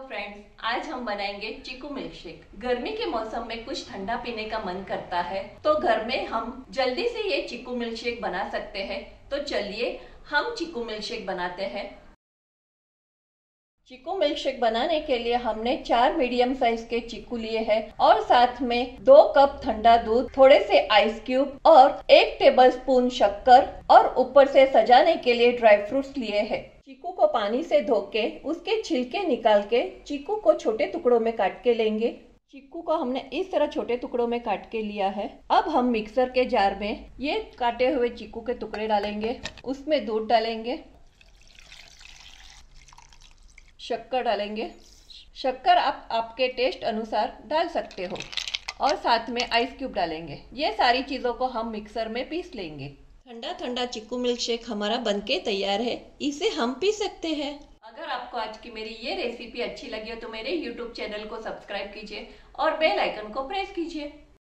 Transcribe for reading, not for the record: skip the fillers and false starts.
Friends, आज हम बनाएंगे चीकू मिल्क शेक। गर्मी के मौसम में कुछ ठंडा पीने का मन करता है, तो घर में हम जल्दी से ये चीकू मिल्क शेक बना सकते हैं। तो चलिए हम चीकू मिल्क शेक बनाते हैं। चीकू मिल्क शेक बनाने के लिए हमने 4 मीडियम साइज के चीकू लिए हैं और साथ में 2 कप ठंडा दूध, थोड़े से आइस क्यूब और 1 टेबलस्पून शक्कर और ऊपर से सजाने के लिए ड्राई फ्रूट्स लिए हैं। चीकू को पानी से धो के उसके छिलके निकाल के चीकू को छोटे टुकड़ों में काट के लेंगे। चीकू को हमने इस तरह छोटे टुकड़ों में काट के लिया है। अब हम मिक्सर के जार में ये काटे हुए चीकू के टुकड़े डालेंगे, उसमें दूध डालेंगे, शक्कर डालेंगे। शक्कर आप आपके टेस्ट अनुसार डाल सकते हो और साथ में आइस क्यूब डालेंगे। ये सारी चीज़ों को हम मिक्सर में पीस लेंगे। ठंडा ठंडा चीकू मिल्क शेक हमारा बनके तैयार है, इसे हम पी सकते हैं। अगर आपको आज की मेरी ये रेसिपी अच्छी लगी हो तो मेरे YouTube चैनल को सब्सक्राइब कीजिए और बेल आइकन को प्रेस कीजिए।